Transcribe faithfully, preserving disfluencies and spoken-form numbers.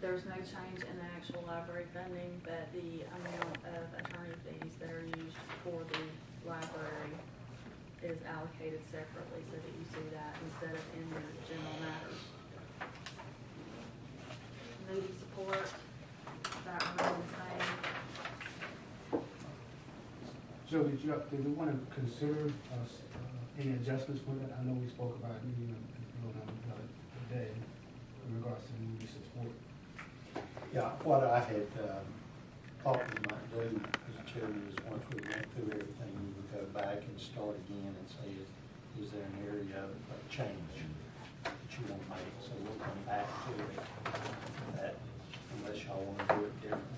there's no change in the actual library funding, but the amount of attorney fees that are used for the library is allocated separately so that you see that instead of in your general matters. Moody support, that remains the same. Joe, did you, did we want to consider uh, uh, any adjustments with it? I know we spoke about it, you know, you know, the other day in regards to the Moody support. Yeah, what I had um, thought we might do as a chairman is once we went through everything, we would go back and start again and say, is, is there an area of change that you want to make? So we'll come back to it, that unless y'all want to do it differently.